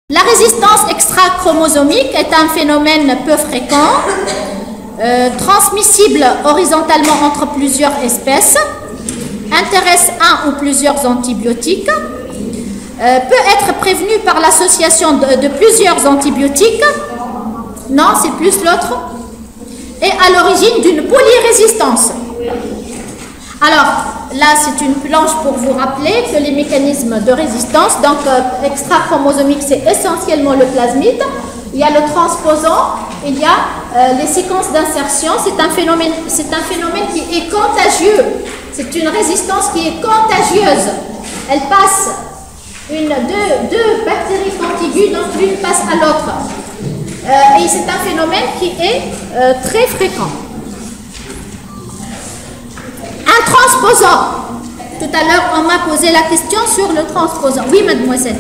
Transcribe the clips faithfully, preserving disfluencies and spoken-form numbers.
La résistance extra-chromosomique est un phénomène peu fréquent, euh, transmissible horizontalement entre plusieurs espèces, intéresse un ou plusieurs antibiotiques, euh, peut être prévenu par l'association de, de plusieurs antibiotiques. Non, c'est plus l'autre. Et à l'origine d'une polyrésistance. Alors, là, c'est une planche pour vous rappeler que les mécanismes de résistance, donc euh, extra-chromosomique, c'est essentiellement le plasmide. Il y a le transposant, il y a euh, les séquences d'insertion. C'est un phénomène, c'est un phénomène qui est contagieux. C'est une résistance qui est contagieuse. Elle passe une, deux, deux bactéries contiguës, donc l'une passe à l'autre. Euh, et c'est un phénomène qui est euh, très fréquent. Un transposant. Tout à l'heure, on m'a posé la question sur le transposant. Oui, mademoiselle.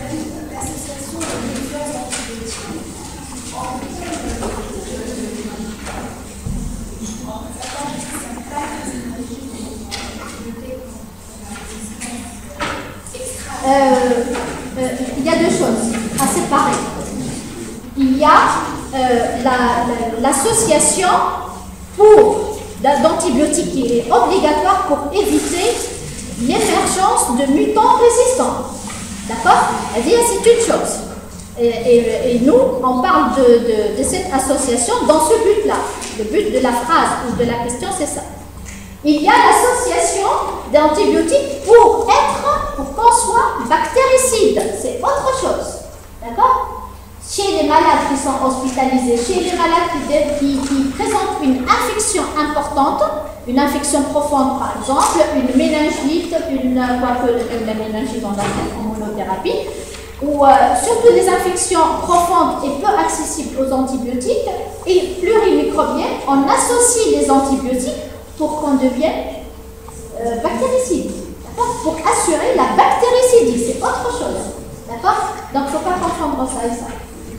Euh, euh, il y a deux choses à séparer. Il y a euh, l'association la, la, pour d'antibiotiques qui est obligatoire pour éviter l'émergence de mutants résistants. D'accord? C'est-à-dire, c'est une chose. Et, et, et nous, on parle de, de, de cette association dans ce but-là. Le but de la phrase ou de la question, c'est ça. Il y a l'association d'antibiotiques pour être, pour qu'on soit bactéricide. C'est autre chose. D'accord? Chez les malades qui sont hospitalisés, chez les malades qui, qui, qui présentent une infection importante, une infection profonde par exemple, une méningite, une, quoique la méningite dans la immunothérapie, ou euh, surtout des infections profondes et peu accessibles aux antibiotiques et plurimicrobiennes, on associe les antibiotiques pour qu'on devienne euh, bactéricide, pour assurer la bactéricidie, c'est autre chose. D'accord? Donc il ne faut pas confondre ça et ça.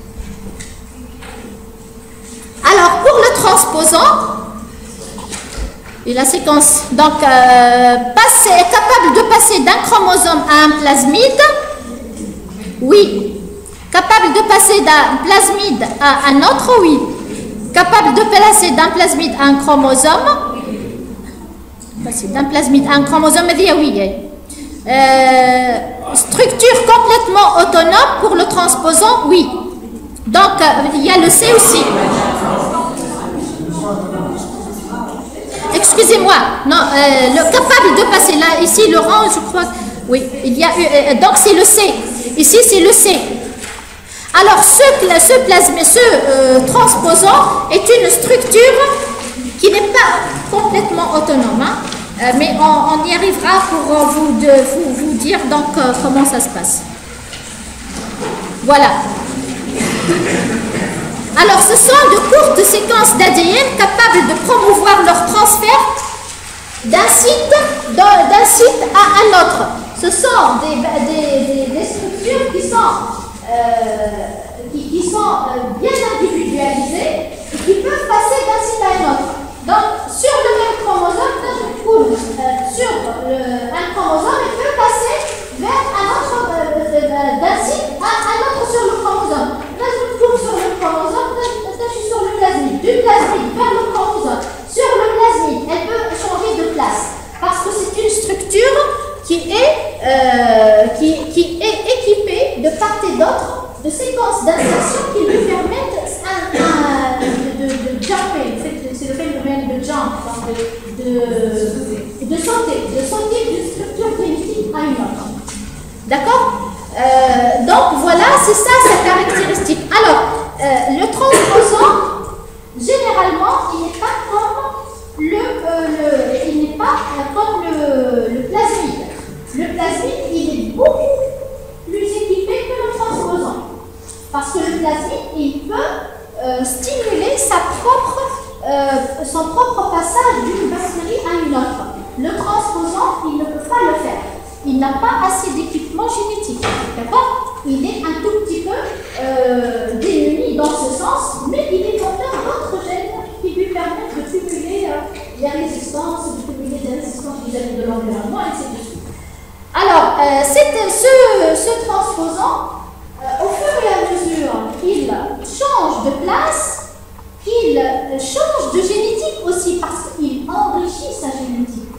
Alors, pour le transposant, et la séquence, donc, euh, passer, est capable de passer d'un chromosome à un plasmide. Oui. Capable de passer d'un plasmide à un autre. Oui. Capable de passer d'un plasmide à un chromosome. Passer d'un plasmide à un chromosome, oui. Euh, structure complètement autonome pour le transposant, oui. Donc, euh, il y a le C aussi. Excusez-moi, non, euh, le capable de passer là, ici, le rang, je crois, oui, il y a eu, euh, donc c'est le C. Ici, c'est le C. Alors, ce, ce plasme, ce euh, transposant est une structure qui n'est pas complètement autonome, hein, euh, mais on, on y arrivera pour euh, vous, de, vous, vous dire donc euh, comment ça se passe. Voilà. Alors, ce sont de courtes séquences d'A D N capables de promouvoir leur transfert d'un site, d'un site à un autre. Ce sont des, des, des, des structures qui sont, euh, qui, qui sont euh, bien individualisées et qui peuvent passer d'un site à un autre. Donc, sur le même chromosome, euh, sur le, un chromosome, il peut passer vers un autre, euh, d'un site à un autre sur le chromosome. Là, je me trouve sur le chromosome, là, je suis sur le plasmide. Du plasmide vers le chromosome. Sur le plasmide, elle peut changer de place. Parce que c'est une structure qui est, euh, qui, qui est équipée de part et d'autre de séquences d'insertion qui lui permettent un, un, de, de, de jumper. C'est le phénomène de jump, de, de, de sauter, de sauter d'une structure primitive à une autre. D'accord? euh, Donc voilà, c'est ça sa caractéristique. Alors, euh, le transposant, généralement, il n'est pas comme le, euh, le, il n'est pas euh, comme le, le plasmide. Le plasmide, il est beaucoup plus équipé que le transposant. Parce que le plasmide, il peut euh, stimuler sa propre, euh, son propre passage d'une bactérie à une autre. Le transposant, il ne peut pas le faire. Il n'a pas assez d'équipement génétique. D'accord? Il est un tout petit peu euh, démuni dans ce sens, mais il est porteur d'autres gènes qui lui permettent de cumuler euh, les résistances, de cumuler des résistances vis-à-vis de l'environnement, et cetera. Alors, euh, ce, ce transposant, euh, au fur et il change de place, il change de génétique aussi parce qu'il enrichit sa génétique.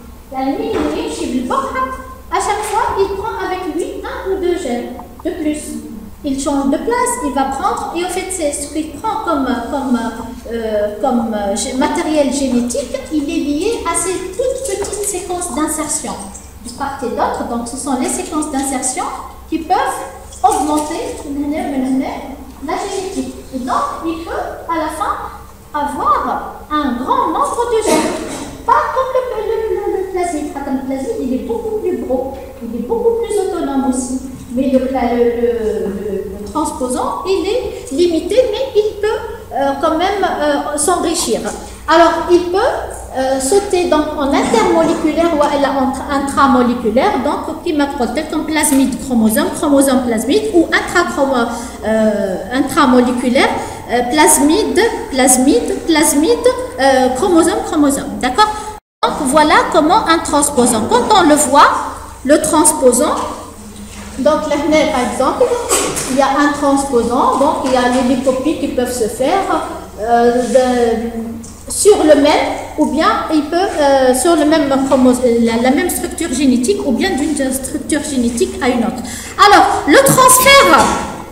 À chaque fois, il prend avec lui un ou deux gènes de plus. Il change de place, il va prendre, et au fait, c'est ce qu'il prend comme, comme, euh, comme euh, matériel génétique, il est lié à ces toutes petites séquences d'insertion de part et d'autre. Donc, ce sont les séquences d'insertion qui peuvent augmenter la génétique. Et donc, il peut à la fin avoir un grand nombre de gènes. Pas comme le, le, le, le plasmide. Le plasmide, il est beaucoup plus gros, il est beaucoup plus autonome aussi. Mais le, le, le, le, le transposant, il est limité, mais il peut euh, quand même euh, s'enrichir. Alors, il peut euh, sauter donc, en intermoléculaire ou en intramoléculaire, donc qui m'apporte comme plasmide chromosome, chromosome plasmide, ou intrachromo, euh, intramoléculaire, euh, plasmide, plasmide, plasmide, euh, chromosome, chromosome. D'accord? Donc, voilà comment un transposant. Quand on le voit, le transposant, donc là, par exemple, il y a un transposant, donc il y a les lipopies qui peuvent se faire euh, de, sur le même, ou bien il peut euh, sur le même chromosome, la, la même structure génétique, ou bien d'une structure génétique à une autre. Alors, le transfert,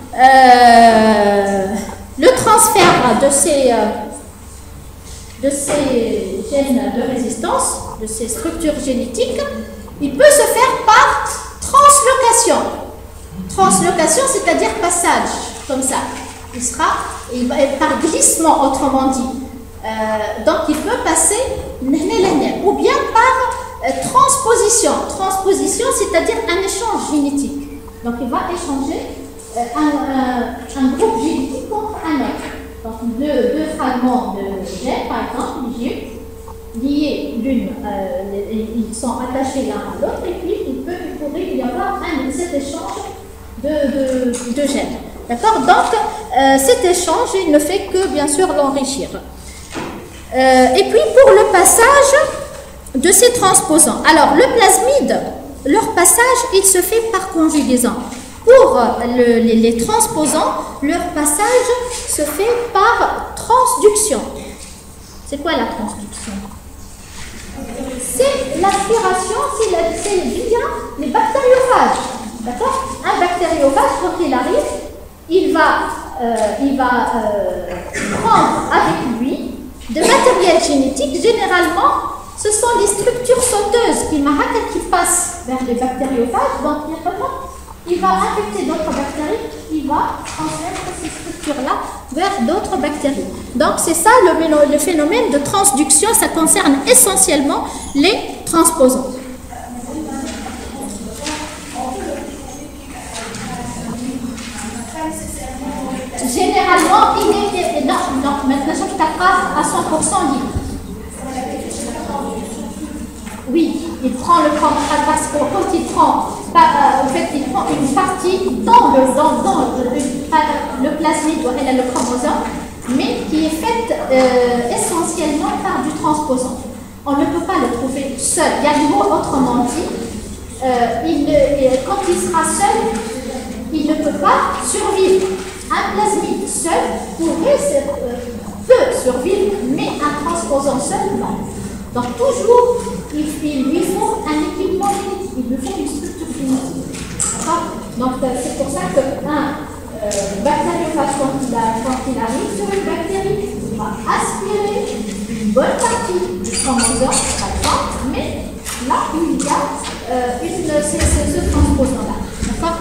euh, le transfert de ces, euh, de ces gènes de résistance, de ces structures génétiques, il peut se faire par translocation. Translocation, c'est-à-dire passage, comme ça. Il sera il va, par glissement, autrement dit. Euh, donc, il peut passer ou bien par euh, transposition. Transposition, c'est-à-dire un échange génétique. Donc, il va échanger euh, un, un, un groupe génétique contre un autre. Donc, deux, deux fragments de gènes, par exemple, liés, liés l'une, euh, ils sont attachés l'un à l'autre, et puis il, peut, il pourrait y avoir un, cet échange de, de, de gènes. D'accord? Donc, euh, cet échange, il ne fait que, bien sûr, l'enrichir. Euh, et puis, pour le passage de ces transposants. Alors, le plasmide, leur passage, il se fait par conjugaison. Pour le, les, les transposants, leur passage se fait par transduction. C'est quoi la transduction? C'est l'aspiration, c'est via les bactériophages. D'accord? Un bactériophage, quand il arrive, il va, euh, il va euh, prendre avec lui de matériel génétique. Généralement, ce sont les structures sauteuses qui, qui passent vers les bactériophages. Donc, il va infecter d'autres bactéries, il va transmettre ces structures-là vers d'autres bactéries. Donc, c'est ça le, le phénomène de transduction. Ça concerne essentiellement les transposants. Généralement, il est... Non, non, maintenant, je ne pas à cent pour cent libre. Oui, il prend le contrat parce que quand il prend, euh, en fait, il prend une partie dans le, dans, dans le, le, le plasmide ou le chromosome, mais qui est faite euh, essentiellement par du transposant. On ne peut pas le trouver seul. Il y a du mot autrement dit. Euh, il, quand il sera seul, il ne peut pas survivre. Un plasmide seul pourrait, euh, peut survivre, mais un transposant seul, non. Donc toujours, il, il lui faut un équipement génétique, il lui faut une structure génétique. Donc euh, c'est pour ça qu'un euh, bactériophage, quand il, a, quand il arrive sur une bactérie, il va aspirer une bonne partie du chromosome, par exemple, mais là où il y a euh, une, c'est, c'est ce transposant-là. D'accord?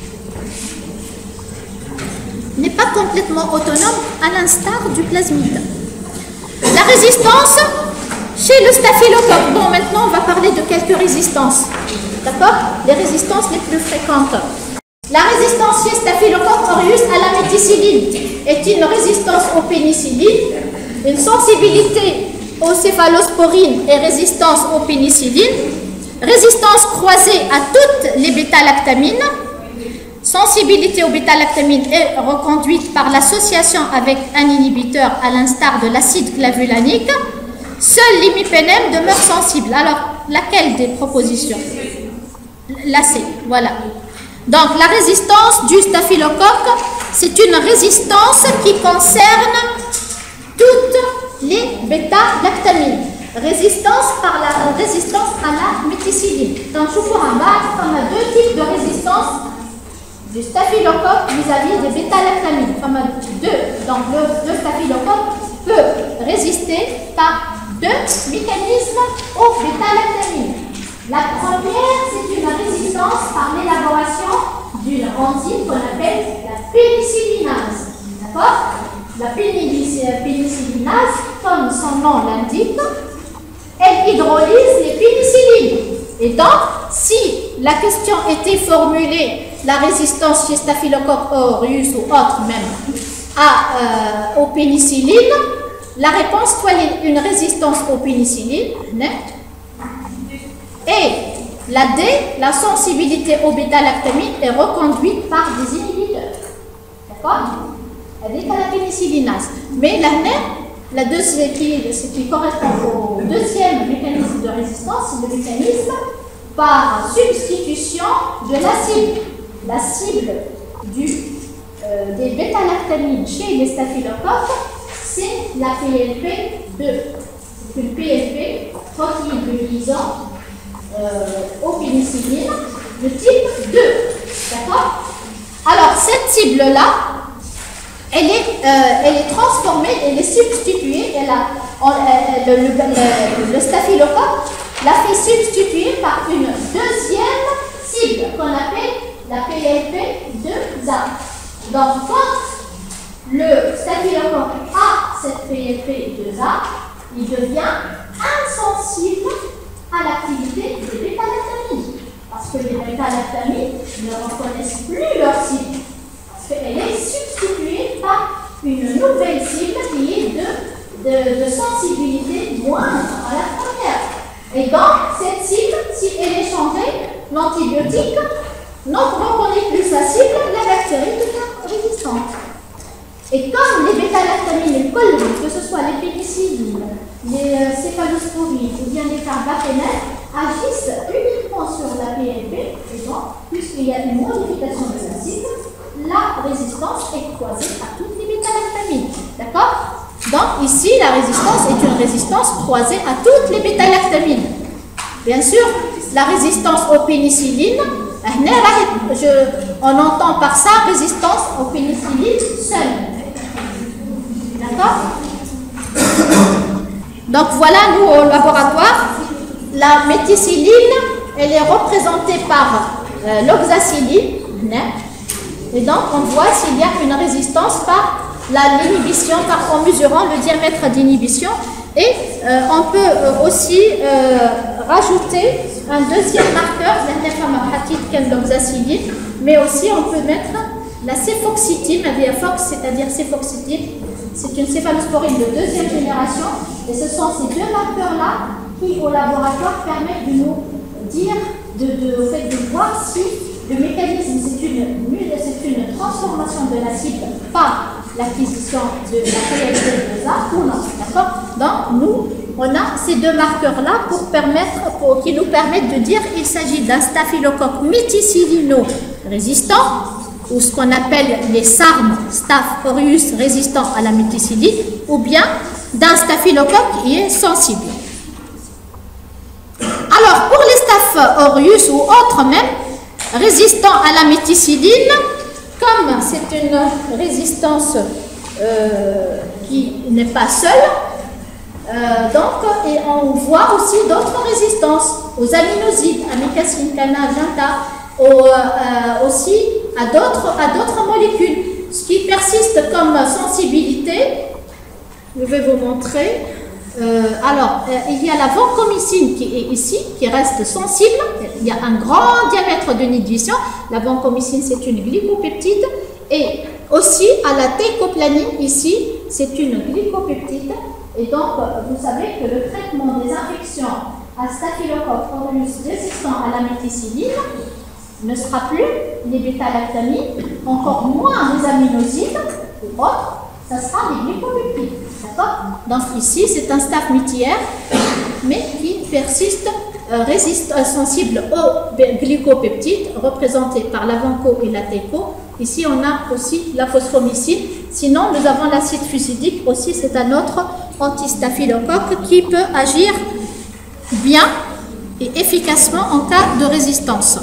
N'est pas complètement autonome à l'instar du plasmide. La résistance chez le staphylocoque. Bon, maintenant on va parler de quelques résistances. D'accord? Les résistances les plus fréquentes. La résistance chez Staphylococcus aureus à la méticilline est une résistance aux pénicillines, une sensibilité aux céphalosporines et résistance aux pénicillines, résistance croisée à toutes les bêta-lactamines, sensibilité aux bêta-lactamines est reconduite par l'association avec un inhibiteur à l'instar de l'acide clavulanique. Seul l'imipénème demeure sensible. Alors, laquelle des propositions? La C, voilà. Donc, la résistance du staphylocoque c'est une résistance qui concerne toutes les bêta-lactamines. Résistance par la résistance à la méticilline. Donc, je vous remarque qu'on a deux types de résistance du staphylocoque vis-à-vis des bêta-lactamines. On a deux. Donc, le, le staphylocoque peut résister par deux mécanismes aux bêta-lactamines. La première, c'est une résistance par l'élaboration d'une enzyme qu'on appelle la pénicillinase. D'accord? La pénicillinase, comme son nom l'indique, elle hydrolyse les pénicillines. Et donc, si la question était formulée, la résistance chez Staphylococcus aureus ou autre même, à, euh, aux pénicillines, la réponse soit une résistance aux pénicillines, et la D, la sensibilité aux bêta-lactamines est reconduite par des inhibiteurs. D'accord? Elle est à la pénicillinase. Mais la la deuxième, qui, ce qui correspond au deuxième mécanisme de résistance, c'est le mécanisme par substitution de la cible. La cible du, euh, des bêta-lactamines chez les staphylocoques, c'est la P L P deux. C'est une P L P, protéine de liaison euh, aux pénicillines, de type deux. D'accord? Alors, cette cible-là, Elle est, euh, elle est transformée, elle est substituée, elle a, on, euh, le, le, le, le staphylocoque l'a fait substituer par une deuxième cible qu'on appelle la P L P deux A. Donc, quand le staphylocoque a cette P L P deux A, il devient insensible à l'activité des bêta-lactamines. Parce que les bêta-lactamines ne reconnaissent plus leur cible. Elle est substituée par une nouvelle cible qui est de, de, de sensibilité moindre à la première. Et donc, cette cible, si elle est changée, l'antibiotique ne reconnaît plus sa cible, la bactérie devient résistante. Et comme les bêta-lactamines, les colonies, que ce soit les pénicillines, les euh, céphalosporides ou bien les carbaphénènes, agissent uniquement sur la P L P, et donc, puisqu'il y a une modification de la cible, la résistance est croisée à toutes les bêta-lactamines. D'accord? Donc, ici, la résistance est une résistance croisée à toutes les bêta-lactamines. Bien sûr, la résistance aux pénicillines, je, on entend par ça résistance aux pénicillines seules. D'accord? Donc, voilà, nous, au laboratoire, la méticilline, elle est représentée par euh, l'oxacilline. Et donc, on voit s'il y a une résistance par l'inhibition, par, en mesurant le diamètre d'inhibition. Et euh, on peut euh, aussi euh, rajouter un deuxième marqueur, l'oxacilline, mais aussi on peut mettre la céphoxytine, c'est-à-dire céphoxytine. C'est une céphalosporine de deuxième génération. Et ce sont ces deux marqueurs-là qui, au laboratoire, permettent de nous dire, de, de, au fait, de voir si le mécanisme, c'est une, une transformation de la cible par l'acquisition de la P L P deux A ou non. D'accord? Donc, nous, on a ces deux marqueurs-là pour permettre, pour, qui nous permettent de dire qu'il s'agit d'un staphylocoque méticillino-résistant, ou ce qu'on appelle les SARM, Staph aureus résistant à la méticilline, ou bien d'un staphylocoque qui est sensible. Alors, pour les Staph aureus ou autres même, résistant à la méticilline, comme c'est une résistance euh, qui n'est pas seule, euh, donc et on voit aussi d'autres résistances aux aminosides, amicacine, cana, ginta, aux, euh, aussi à d'autres à d'autres molécules. Ce qui persiste comme sensibilité, je vais vous montrer. Euh, alors, euh, il y a la vancomycine qui est ici, qui reste sensible. Il y a un grand diamètre d'inhibition. La vancomycine, c'est une glycopeptide. Et aussi, à la teicoplanin, ici, c'est une glycopeptide. Et donc, vous savez que le traitement des infections à Staphylococcus aureus résistant à la méticilline ne sera plus les bêta-lactamines, encore moins les aminosides ou autres, ça sera les glycopeptides. D'accord? Donc ici, c'est un staph métiaire, mais qui persiste euh, résiste, euh, sensibles aux glycopeptides, représentés par la vanco et la teco. Ici, on a aussi la phosphomycine. Sinon, nous avons l'acide fusidique aussi, c'est un autre antistaphylocoque qui peut agir bien et efficacement en cas de résistance.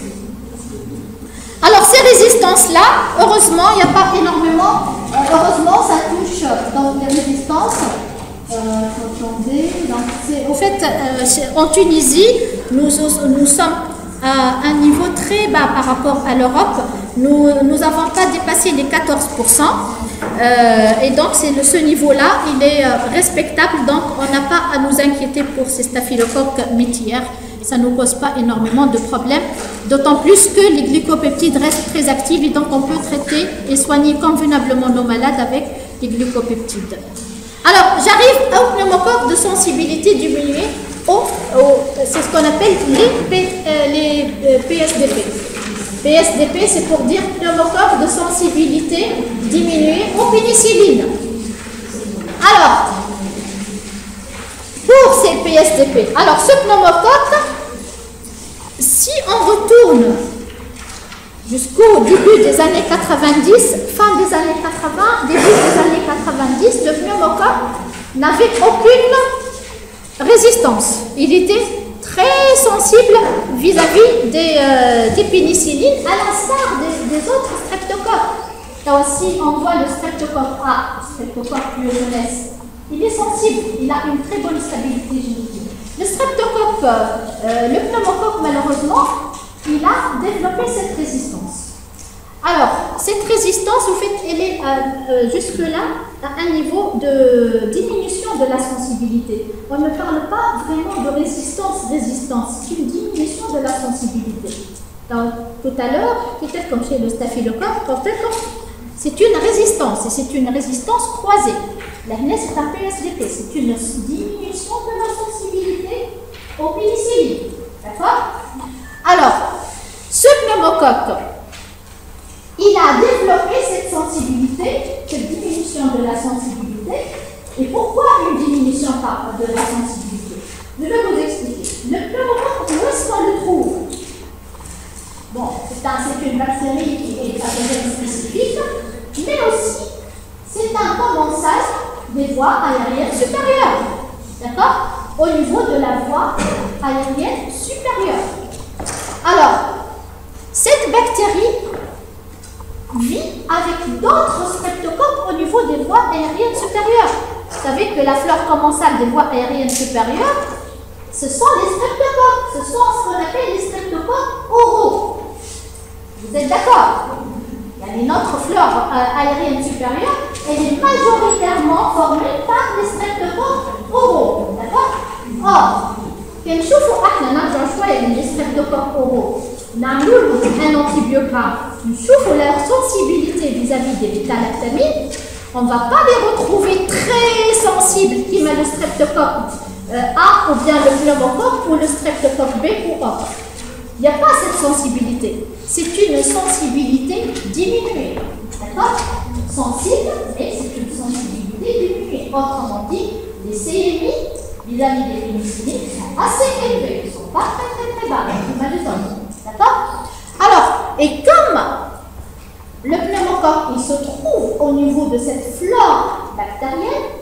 Alors, ces résistances-là, heureusement, il n'y a pas énormément, euh, heureusement, ça touche dans les résistances. Euh, attendez, donc au fait, euh, en Tunisie, nous, nous sommes à un niveau très bas par rapport à l'Europe. Nous n'avons pas dépassé les quatorze pour cent. Euh, et donc, c'est ce niveau-là, il est euh, respectable. Donc, on n'a pas à nous inquiéter pour ces staphylocoques métières. Ça ne nous pose pas énormément de problèmes. D'autant plus que les glycopeptides restent très actifs et donc on peut traiter et soigner convenablement nos malades avec les glycopeptides. Alors, j'arrive au pneumocoque de sensibilité diminuée. Au, au, c'est ce qu'on appelle les, P, euh, les euh, P S D P. P S D P, c'est pour dire pneumocoque de sensibilité diminuée aux pénicillines. Alors, pour ces P S D P, alors ce pneumocoque, si on retourne jusqu'au début des années quatre-vingt-dix, fin des années quatre-vingts, début des années quatre-vingt-dix, le pneumocoque n'avait aucune résistance. Il était très sensible vis-à-vis des, euh, des pénicillines, à l'instar des, des autres streptocoques. Là aussi, on voit le streptocoque A, le streptocoque pyogenes. Il est sensible, il a une très bonne stabilité génétique. Le streptocoque, euh, le pneumocoque, malheureusement, il a développé cette résistance. Alors, cette résistance, au fait, elle est euh, jusque-là à un niveau de diminution de la sensibilité. On ne parle pas vraiment de résistance-résistance, c'est une diminution de la sensibilité. Donc, tout à l'heure, peut-être comme chez le staphylocoque, peut-être c'est une résistance, et c'est une résistance croisée. Là, c'est un P S D P, c'est une diminution de la sensibilité aux pénicillines. D'accord? Alors, ce pneumocoque, il a développé cette sensibilité, cette diminution de la sensibilité. Et pourquoi une diminution de la sensibilité? Je vais vous expliquer. Le pneumocoque, où est-ce qu'on le trouve? Bon, c'est un, une bactérie qui est pathogène spécifique, mais aussi, c'est un commensal des voies aériennes supérieures. D'accord? Au niveau de la voie aérienne supérieure. Alors, cette bactérie vit avec d'autres streptocoques au niveau des voies aériennes supérieures. Vous savez que la flore commensale des voies aériennes supérieures, ce sont les streptocoques. Ce sont ce qu'on appelle les streptocoques oraux. Vous êtes d'accord? Notre flore euh, aérienne supérieure, elle est majoritairement formée par les streptocoques oraux. D'accord? Or, كنشوفوا احنا نرجع شويه من les streptocoques oraux. نعملوا لهم un antibiogramme. نشوفوا leur sensibilité vis-à-vis des bêta-lactamines. On ne va pas les retrouver très sensibles comme le streptocoque euh, A ou bien le pneumocoque ou le streptocoque B ou autre. Il n'y a pas cette sensibilité. C'est une sensibilité diminuée. D'accord? Sensible, mais c'est une sensibilité diminuée. Autrement dit, les C M I vis-à-vis des pénicillines sont assez élevés. Ils ne sont pas très très très bas. D'accord? Alors, et comme le pneumocoque il se trouve au niveau de cette flore bactérienne,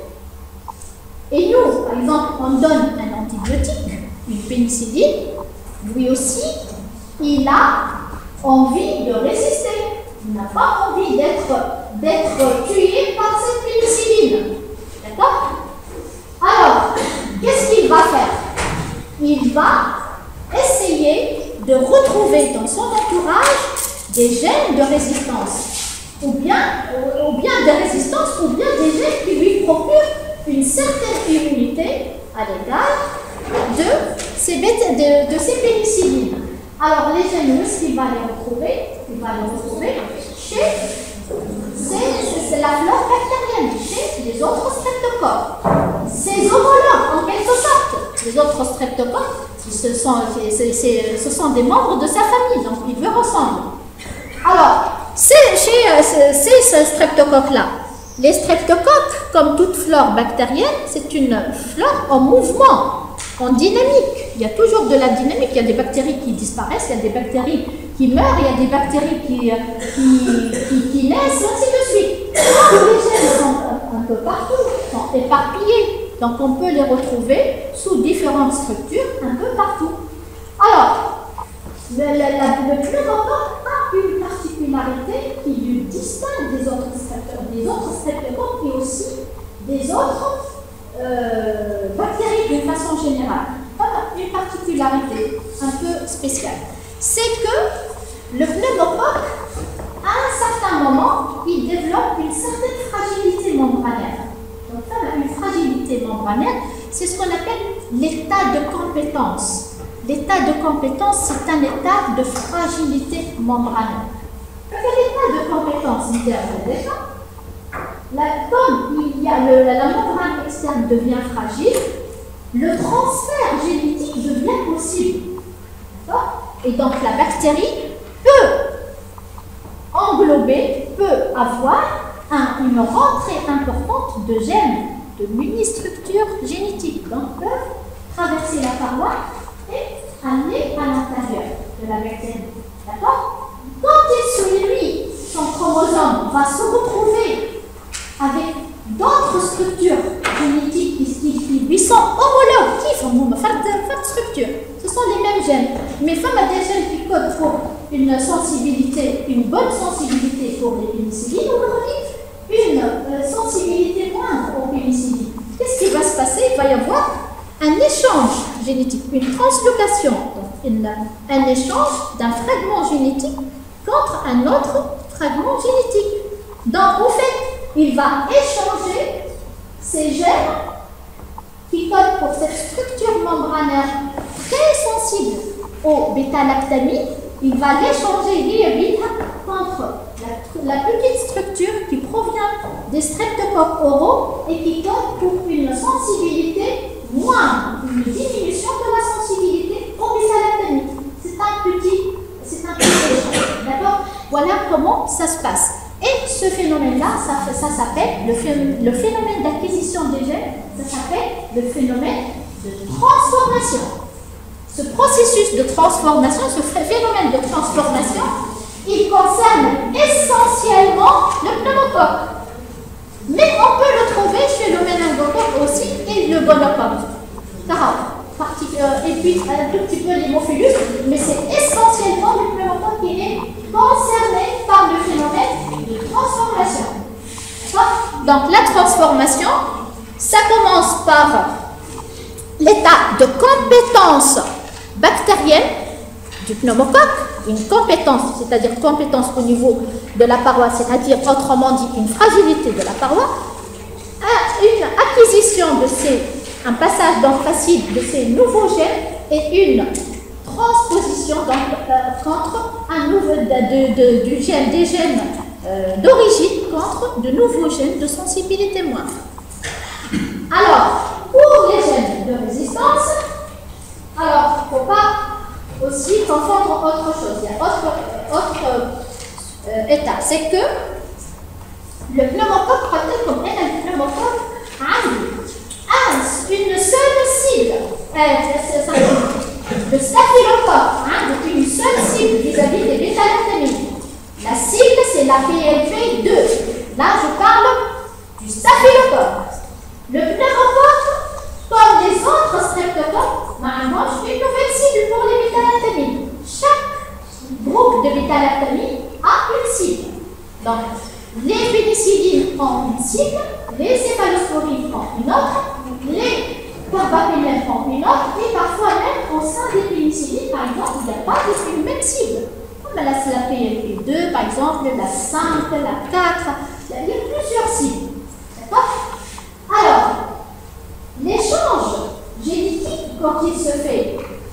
et nous, par exemple, on donne un antibiotique, une pénicilline, lui aussi, il a envie de résister. Il n'a pas envie d'être tué par cette pénicilline. D'accord? Alors, qu'est-ce qu'il va faire? Il va essayer de retrouver dans son entourage des gènes de résistance. Ou bien, ou, ou bien des résistances, ou bien des gènes qui lui procurent une certaine immunité à l'égard de ces, de, de ces pénicillines. Alors, les gènes, où est-ce qu'il va les retrouver? Il va les retrouver chez c'est la flore bactérienne, chez les autres streptocoques. Ces homologues, en quelque sorte. Les autres streptocoques, ce sont, c'est, c'est, ce sont des membres de sa famille, donc ils lui ressemblent. Alors, c'est chez ces, ces streptocoques-là, les streptocoques, comme toute flore bactérienne, c'est une flore en mouvement, en dynamique. Il y a toujours de la dynamique, il y a des bactéries qui disparaissent, il y a des bactéries qui meurent, il y a des bactéries qui, qui, qui, qui naissent, et ainsi de suite. Les gènes sont un, un peu partout, sont éparpillés, donc on peut les retrouver sous différentes structures un peu partout. Alors, le, le, le, le pneumocoque a une particularité qui lui distingue des autres streptocoques, des autres streptocoques et aussi des autres euh, bactéries d'une façon générale. Voilà une particularité un peu spéciale. C'est que le pneumocoque, à un certain moment, il développe une certaine fragilité membranaire. Donc, une fragilité membranaire, c'est ce qu'on appelle l'état de compétence. L'état de compétence, c'est un état de fragilité membranaire. L'état de compétence, il y a déjà. La, comme il y a le, la, la membrane externe devient fragile, le transfert génétique devient possible. Et donc la bactérie peut englober, peut avoir un, une rentrée importante de gènes, de mini-structures génétiques. Donc peuvent traverser la paroi et aller à l'intérieur de la bactérie. D'accord? Quand il se lui, son chromosome va se retrouver avec d'autres structures génétiques qui, qui lui sont homologues, qui font une structure. Ce sont les mêmes gènes. Mais il y a des gènes qui codent pour une sensibilité, une bonne sensibilité pour les pénicillines, ou une euh, sensibilité moindre aux pénicillines. Qu'est-ce qui va se passer? Il va y avoir un échange génétique, une translocation, donc une, un échange d'un fragment génétique contre un autre fragment génétique. Donc, au fait, il va échanger ces gènes qui codent pour cette structure membranaire très sensible au bêta-lactamine. Il va l'échanger via contre la, la petite structure qui provient des streptocoques oraux et qui code pour une sensibilité moindre, une diminution de la sensibilité au bêta-lactamine. C'est un petit, c'est un petit échange. D'accord? Voilà comment ça se passe. Et ce phénomène-là, ça, ça s'appelle le, le phénomène d'acquisition des gènes, ça s'appelle le phénomène de transformation. Ce processus de transformation, ce phénomène de transformation, il concerne essentiellement le pneumocoque. Mais on peut le trouver chez le méningocoque aussi et le gonocoque. Et puis un tout petit peu l'hémophilus, mais c'est essentiellement le pneumocoque qui est concerné par le phénomène de transformation. Donc la transformation, ça commence par l'état de compétence bactérienne du pneumocoque, une compétence, c'est-à-dire compétence au niveau de la paroi, c'est-à-dire autrement dit une fragilité de la paroi, une acquisition de ces, un passage d'anthracite de ces nouveaux gènes et une transposition donc, euh, contre un nouveau, de, de, de, du gène, des gènes euh, d'origine contre de nouveaux gènes de sensibilité moindre. Alors, pour les gènes de résistance, alors il ne faut pas aussi confondre autre chose. Il y a autre, autre euh, état, c'est que le pneumocoque, peut-être comme un pneumocoque, a une seule cible. Euh, le staphylocoque a une seule cible vis-à-vis des bêta-lactamines. La cible, c'est la P L P deux. Là, je parle du staphylocoque. Le pneumocoque, comme les autres streptocoques, normalement, une nouvelle cible pour les bêta-lactamines. Chaque groupe de bêta-lactamines a une cible. Donc, les pénicillines ont une cible, les céphalosporines ont une autre, les carbapénènes ont une autre, et parfois même au sein des pénicillines, par exemple, il n'y a pas une même cible. Comme la, la P L P deux, par exemple, la cinq, la quatre, il y a plusieurs cibles. D'accord? Alors, l'échange génétique, quand il se fait,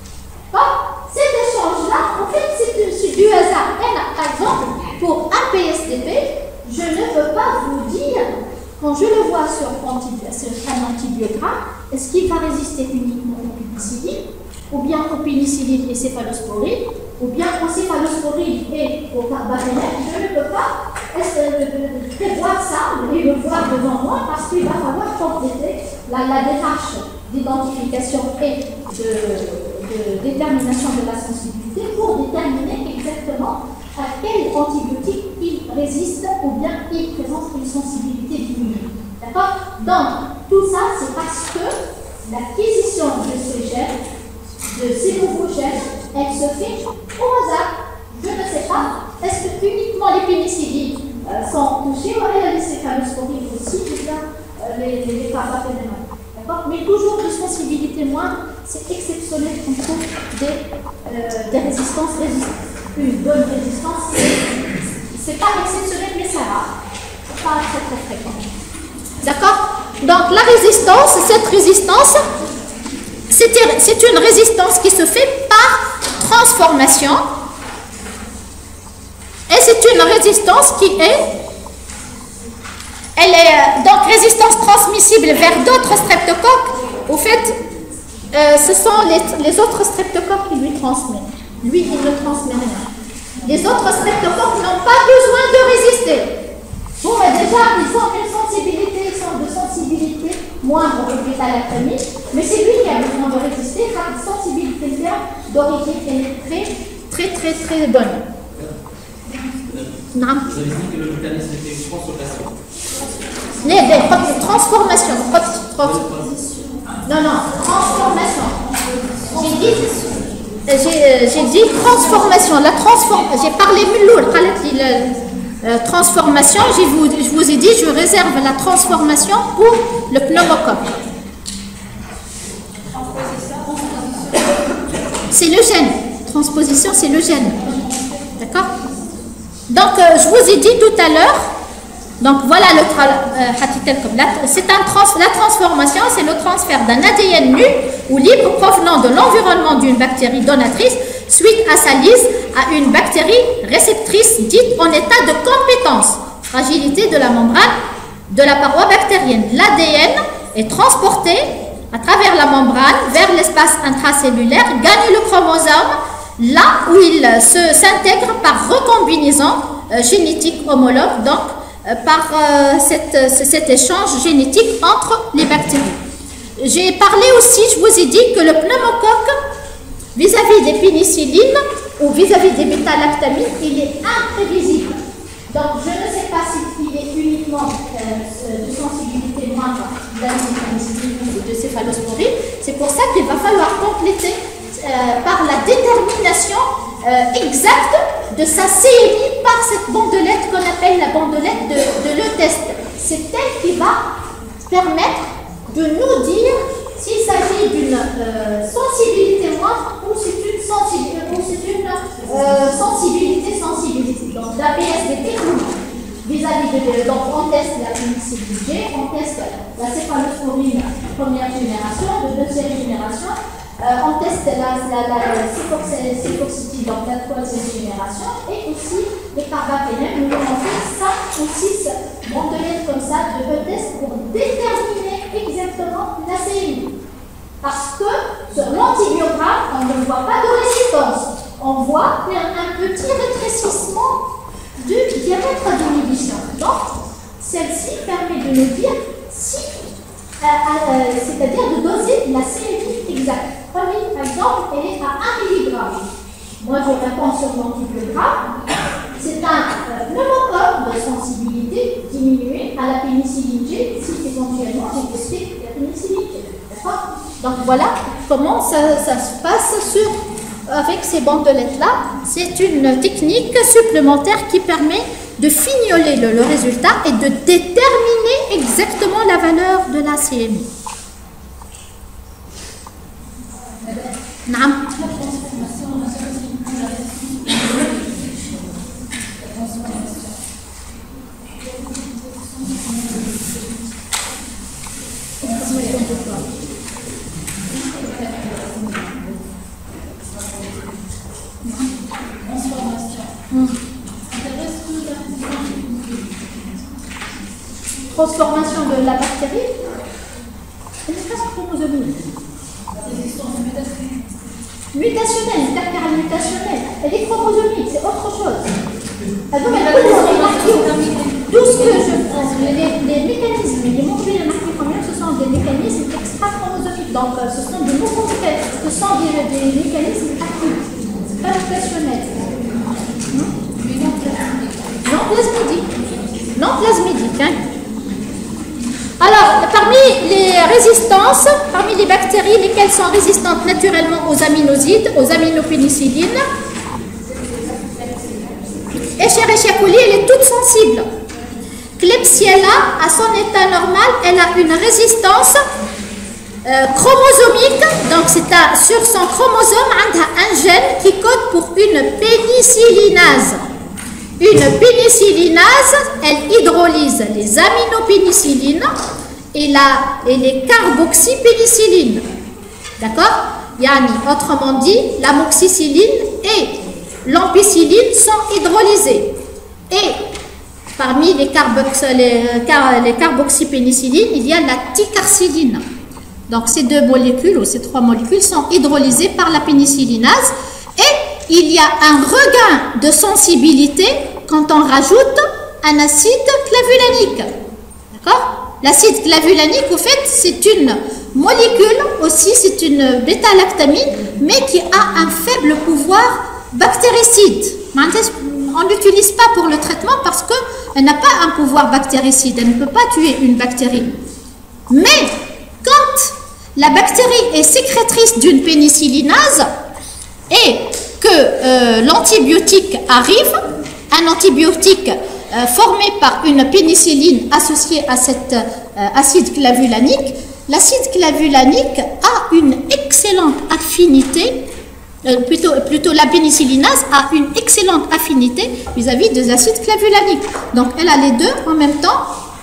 cet échange-là, en fait, c'est du hasard. Et par exemple, pour un P S D P, je ne peux pas vous dire, quand je le vois sur, sur un antibiogramme, est-ce qu'il va résister uniquement aux pénicillines, ou bien aux pénicillines et céphalosporines, ou bien aux céphalosporines et aux carbapénènes. Je ne peux pas prévoir ça et le voir devant moi parce qu'il va falloir compléter la, la démarche d'identification et de de détermination de la sensibilité pour déterminer exactement à quel antibiotique il résiste ou bien il présente une sensibilité diminuée. D'accord? Donc, tout ça, c'est parce que l'acquisition de ces gènes, de ces nouveaux gènes, elle se fait au hasard. Je ne sais pas, est-ce que uniquement les pénicillines euh, sont touchées ou les céphalosporines aussi, ou bien euh, les, les, les carbapenemas. D'accord? Mais toujours de sensibilité moindre, c'est exceptionnel qu'on trouve des, euh, des résistances résistantes. Une bonne résistance, c'est pas exceptionnel, mais ça va. C'est pas très très fréquent. D'accord? Donc la résistance, cette résistance, c'est une résistance qui se fait par transformation. Et c'est une résistance qui est, elle est donc résistance transmissible vers d'autres streptocoques. Au fait, euh, ce sont les, les autres streptocoques qui lui transmettent. Lui, il ne transmet rien. Les autres streptocoques n'ont pas besoin de résister. Bon, mais déjà, ils ont une sensibilité, ils sont de sensibilité moindre au bêta-lactamine, mais c'est lui qui a besoin de résister, car la sensibilité d'origine est très, très, très, très bonne. Non. Vous avez dit que le mécanisme était une transformation. Les, les transformations. Non, non, transformation. J'ai dit, j'ai, j'ai dit transformation. La transform, j'ai parlé miloul, la transformation. Je vous, je vous ai dit, je réserve la transformation pour le pneumocoque. C'est le gène. Transposition, c'est le gène. D'accord? Donc, euh, je vous ai dit tout à l'heure, donc voilà le euh, c'est un trans, la transformation, c'est le transfert d'un A D N nul ou libre provenant de l'environnement d'une bactérie donatrice suite à sa lise à une bactérie réceptrice dite en état de compétence, fragilité de la membrane de la paroi bactérienne. L'A D N est transporté à travers la membrane vers l'espace intracellulaire, gagne le chromosome, là où il se s'intègre par recombinaison euh, génétique homologue, donc euh, par euh, cette, cet échange génétique entre les bactéries. J'ai parlé aussi, je vous ai dit que le pneumocoque, vis-à-vis des pénicillines ou vis-à-vis des bêta-lactamines, il est imprévisible. Donc je ne sais pas s'il est uniquement euh, de sensibilité moindre d'acétylpénicilline ou de céphalosporine. C'est pour ça qu'il va falloir compléter Euh, par la détermination euh, exacte de sa C M I par cette bandelette qu'on appelle la bandelette de, de le test. C'est elle qui va permettre de nous dire s'il s'agit d'une euh, sensibilité moindre ou c'est une, sensibilité, ou c'est une euh, sensibilité sensibilité. Donc la P S D T vis-à-vis de, donc on teste la pénicilline G, on teste la céphalosporine première génération, de deuxième génération. Euh, on teste la, la, la, la cifoxétide, donc la troisième génération, et aussi les carbapenems. Nous avons fait cinq ou six bandelettes comme ça de E-test pour déterminer exactement la C M I. Parce que sur l'antibiogramme, on ne voit pas de résistance. On voit un petit rétrécissement du diamètre d'inhibition. Donc, celle-ci permet de nous dire si, euh, euh, c'est-à-dire de doser la C M I exacte. Par exemple, elle est à un milligramme. Moi, je réponds sur l'antibiogramme. C'est un euh, pneumocoque de sensibilité diminuée à la pénicilline G si éventuellement j'ai testé la pénicilline G. D'accord? Donc voilà comment ça, ça se passe sur, avec ces bandelettes-là. C'est une technique supplémentaire qui permet de fignoler le, le résultat et de déterminer exactement la valeur de la C M I. نعم transformation de la bactérie, c'est une phase chromosomique. Mutationnelle, intercalée mutationnelle, elle est chromosomique, c'est autre chose. Alors, tout ce que je pense, les, les mécanismes, les modules marqués combien, ce sont des mécanismes extra-chromosomiques. Donc, euh, ce sont de nouveaux mécanismes. Ce sont des, des mécanismes actifs. Ce n'est pas occasionnel. Non plasmidique. Non plasmidique. Hein. Alors, parmi les résistances, parmi les bactéries, lesquelles sont résistantes naturellement aux aminosides, aux aminopénicillines, Escherichia coli, elle est toute sensible. Klebsiella, à son état normal, elle a une résistance euh, chromosomique. Donc, c'est sur son chromosome, elle a un gène qui code pour une pénicillinase. Une pénicillinase, elle hydrolyse les aminopénicillines et, la, et les carboxypénicillines. D'accord? Yani, autrement dit, l'amoxicilline et l'ampicilline sont hydrolysées. Et parmi les, carbox, les, les carboxypénicillines, il y a la ticarciline. Donc ces deux molécules ou ces trois molécules sont hydrolysées par la pénicillinase. Et il y a un regain de sensibilité quand on rajoute un acide clavulanique. D'accord? L'acide clavulanique, au fait, c'est une molécule aussi, c'est une bêta-lactamine, mais qui a un faible pouvoir bactéricide. On ne l'utilise pas pour le traitement parce qu'elle n'a pas un pouvoir bactéricide, elle ne peut pas tuer une bactérie. Mais quand la bactérie est sécrétrice d'une pénicillinase et que euh, l'antibiotique arrive, un antibiotique euh, formé par une pénicilline associée à cet euh, acide clavulanique, l'acide clavulanique a une excellente affinité, euh, plutôt, plutôt la pénicillinase a une excellente affinité vis-à-vis des acides clavulaniques. Donc elle a les deux en même temps.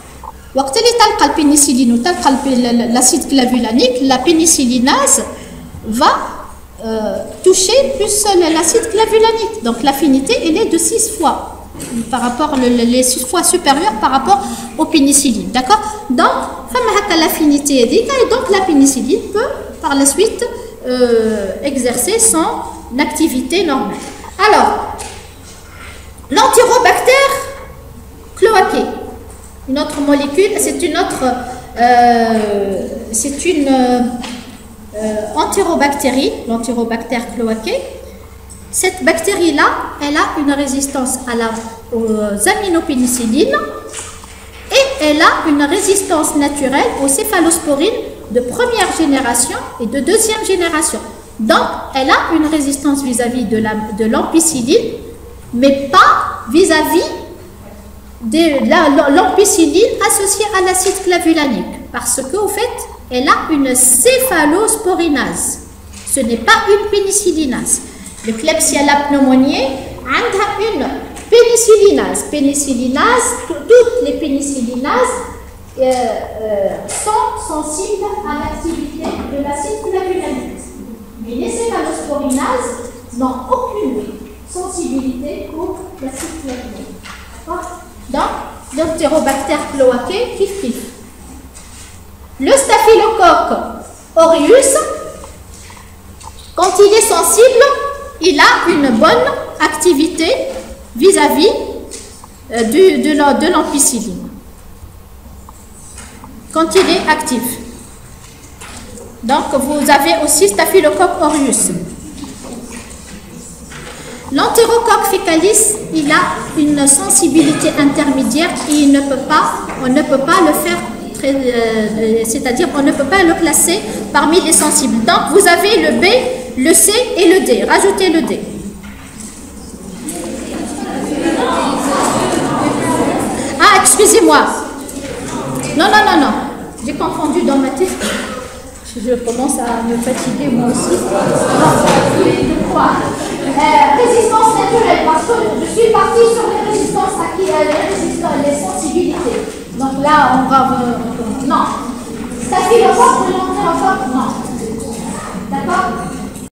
L'acide clavulanique, la pénicillinase va euh, toucher plus l'acide clavulanique. Donc l'affinité, elle est de six fois, par rapport, le, les six fois supérieure par rapport aux pénicillines. D'accord? Donc, l'affinité est et donc la pénicilline peut par la suite euh, exercer son activité normale. Alors, l'entérobactère cloaquée. Une autre molécule, c'est une autre, euh, c'est une euh, entérobactérie, l'entérobactère cloaquée. Cette bactérie-là, elle a une résistance à la, aux aminopénicillines et elle a une résistance naturelle aux céphalosporines de première génération et de deuxième génération. Donc, elle a une résistance vis-à-vis de, la, de l'ampicilline, mais pas vis-à-vis de l'ampicilline associée à l'acide clavulanique, parce qu'au fait, elle a une céphalosporinase. Ce n'est pas une pénicillinase. Le Klebsiella pneumoniae a une pénicillinase. Pénicillinase, toutes les pénicillinases euh, euh, sont sensibles à l'activité de l'acide clavulanique. Mais les céphalosporinases n'ont aucune sensibilité pour l'acide clavulanique. D'accord? Donc, l'entérobactère cloaquée, kif kif. Le staphylocoque aureus, quand il est sensible, il a une bonne activité vis-à-vis euh, de, de l'ampicilline. Quand il est actif. Donc, vous avez aussi staphylocoque aureus. L'entérocoque fécalis, il a une sensibilité intermédiaire et il ne peut pas, on ne peut pas le faire, euh, c'est-à-dire on ne peut pas le classer parmi les sensibles. Donc vous avez le B, le C et le D. Rajoutez le D. Ah, excusez-moi. Non, non, non, non. J'ai confondu dans ma tête. Je commence à me fatiguer moi aussi. Euh, résistance naturelle, parce que je suis partie sur les résistances acquises, les résistances, les sensibilités. Donc là, on va... Euh, non. Staphylocoque, l'entérocoque, non. D'accord?